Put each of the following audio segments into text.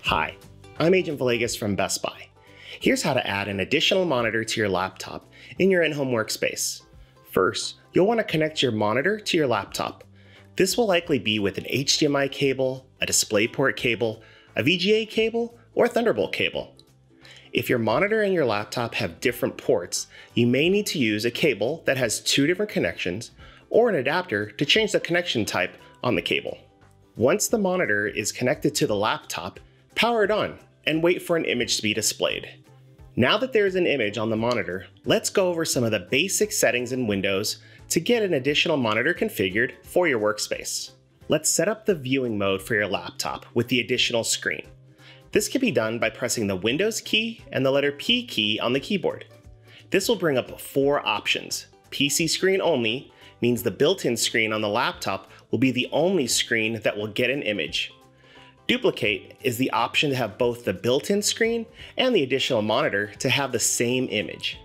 Hi, I'm Agent Villegas from Best Buy. Here's how to add an additional monitor to your laptop in your in-home workspace. First, you'll want to connect your monitor to your laptop. This will likely be with an HDMI cable, a DisplayPort cable, a VGA cable, or a Thunderbolt cable. If your monitor and your laptop have different ports, you may need to use a cable that has two different connections or an adapter to change the connection type on the cable. Once the monitor is connected to the laptop, power it on and wait for an image to be displayed. Now that there's an image on the monitor, let's go over some of the basic settings in Windows to get an additional monitor configured for your workspace. Let's set up the viewing mode for your laptop with the additional screen. This can be done by pressing the Windows key and the letter P key on the keyboard. This will bring up four options. PC screen only means the built-in screen on the laptop will be the only screen that will get an image. Duplicate is the option to have both the built-in screen and the additional monitor to have the same image.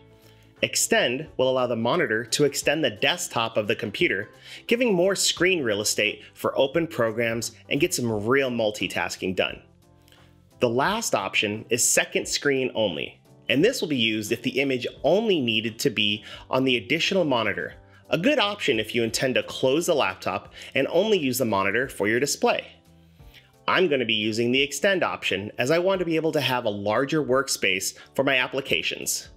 Extend will allow the monitor to extend the desktop of the computer, giving more screen real estate for open programs and get some real multitasking done. The last option is second screen only, and this will be used if the image only needed to be on the additional monitor. A good option if you intend to close the laptop and only use the monitor for your display. I'm going to be using the extend option as I want to be able to have a larger workspace for my applications.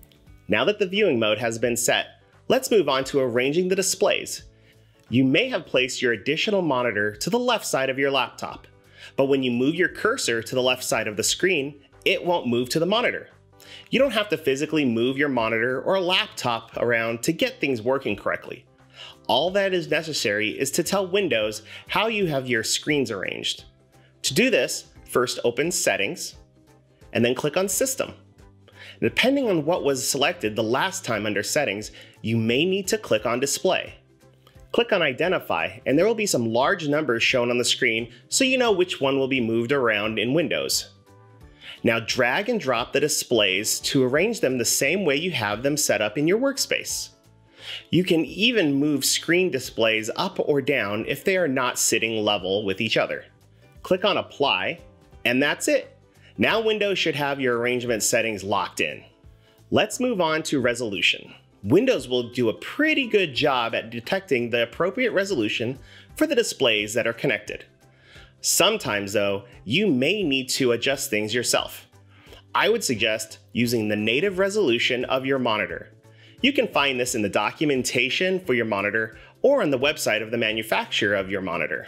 Now that the viewing mode has been set, let's move on to arranging the displays. You may have placed your additional monitor to the left side of your laptop, but when you move your cursor to the left side of the screen, it won't move to the monitor. You don't have to physically move your monitor or laptop around to get things working correctly. All that is necessary is to tell Windows how you have your screens arranged. To do this, first open Settings, and then click on System. Depending on what was selected the last time under Settings, you may need to click on Display. Click on Identify, and there will be some large numbers shown on the screen so you know which one will be moved around in Windows. Now drag and drop the displays to arrange them the same way you have them set up in your workspace. You can even move screen displays up or down if they are not sitting level with each other. Click on Apply, and that's it. Now Windows should have your arrangement settings locked in. Let's move on to resolution. Windows will do a pretty good job at detecting the appropriate resolution for the displays that are connected. Sometimes though, you may need to adjust things yourself. I would suggest using the native resolution of your monitor. You can find this in the documentation for your monitor or on the website of the manufacturer of your monitor.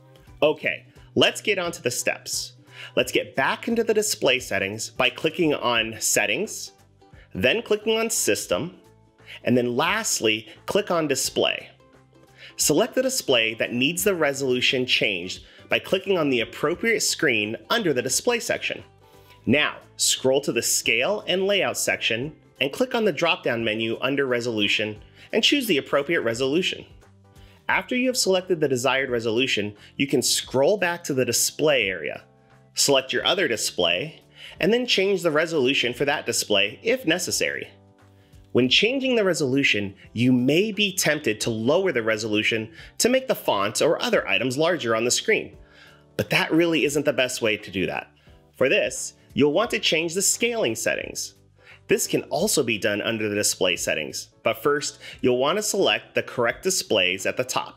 Okay, let's get on to the steps. Let's get back into the display settings by clicking on Settings, then clicking on System, and then lastly, click on Display. Select the display that needs the resolution changed by clicking on the appropriate screen under the display section. Now, scroll to the Scale and Layout section and click on the drop-down menu under Resolution and choose the appropriate resolution. After you have selected the desired resolution, you can scroll back to the display area, select your other display, and then change the resolution for that display if necessary. When changing the resolution, you may be tempted to lower the resolution to make the font or other items larger on the screen, but that really isn't the best way to do that. For this, you'll want to change the scaling settings. This can also be done under the display settings, but first, you'll want to select the correct displays at the top.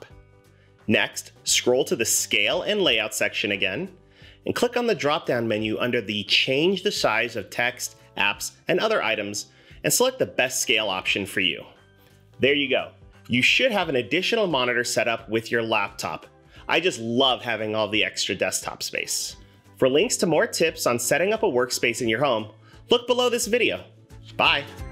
Next, scroll to the Scale and Layout section again, and click on the drop-down menu under the Change the Size of Text, Apps, and Other Items, and select the best scale option for you. There you go. You should have an additional monitor set up with your laptop. I just love having all the extra desktop space. For links to more tips on setting up a workspace in your home, look below this video. Bye.